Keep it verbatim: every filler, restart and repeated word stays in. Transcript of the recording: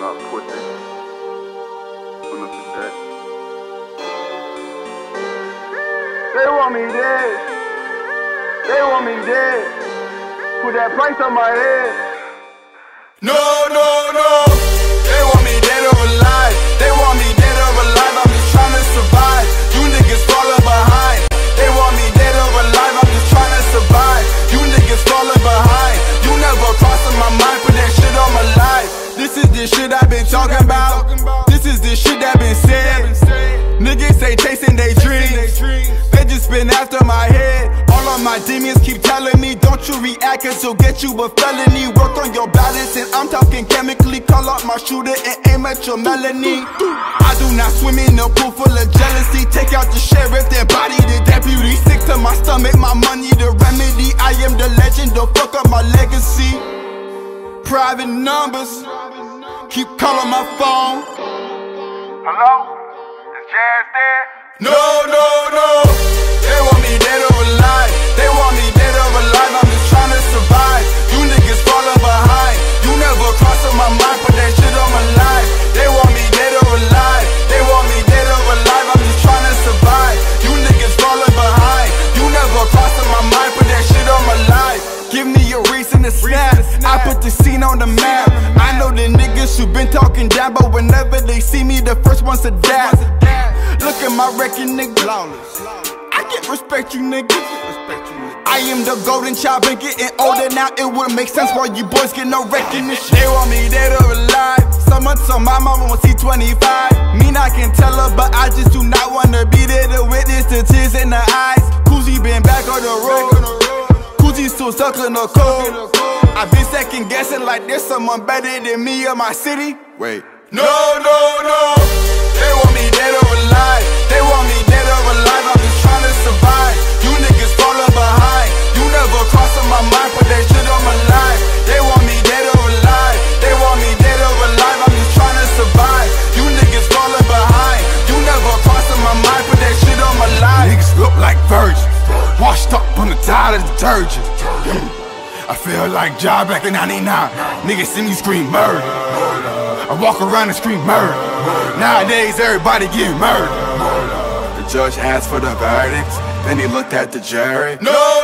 about pussy. When I'm dead. They want me dead. They want me dead. Put that price on my head. No, no, no. They want me dead or alive. They want me dead or alive. I'm just trying to survive. You niggas falling behind. They want me dead or alive. I'm just trying to survive. You niggas falling behind. You never crossing my mind. Put that shit on my life. This is the shit I've been talking about. This is the shit that been said. Niggas say chasing they dreams. They just been after my head. All of my demons keep telling me, don't you react, cause it'll get you a felony. Work on your balance, and I'm talking chemically. Call out my shooter and aim at your melanin. I do not swim in a pool full of jealousy. Take out the sheriff, then body the deputy. Sick to my stomach, my money the remedy. I am the legend, don't fuck up my legacy. Private numbers, keep calling my phone. Hello? Is Jazz there? No, no, no. They want me dead or alive. They want me dead or alive. I'm just trying to survive. You niggas falling behind. You never crossing my mind. Put that shit on my life. They want me dead or alive. They want me dead or alive. I'm just trying to survive. You niggas falling behind. You never crossing my mind. Put that shit on my life. Give me a reason to snap. I put the scene on the map. I know the niggas who been talking down, but whenever they see me, the first ones to dap. Look at my record, nigga. I get respect, you nigga. I am the golden child, been getting older now. It wouldn't make sense why you boys get no recognition. They want me dead or alive. Someone told my mama on C twenty-five. Mean I can tell her, but I just do not wanna be there to witness the tears in her eyes. Kuzi been back on the road. Kuzi still stuck in the cold. I've been second guessing like there's someone better than me in my city. Wait. No, no, no. They want me dead or alive. They want me dead or alive. I'm just trying to survive. You niggas falling behind. You never crossing my mind. Put that shit on my life. They want me dead or alive. They want me dead or alive. I'm just trying to survive. You niggas falling behind. You never crossing my mind. Put that shit on my life. Niggas look like virgins, washed up on the tide of detergent. I feel like Ja back in ninety-nine. Niggas see me scream murder. I walk around and scream murder. Nowadays everybody getting murdered. The judge asked for the verdict, then he looked at the jury. No,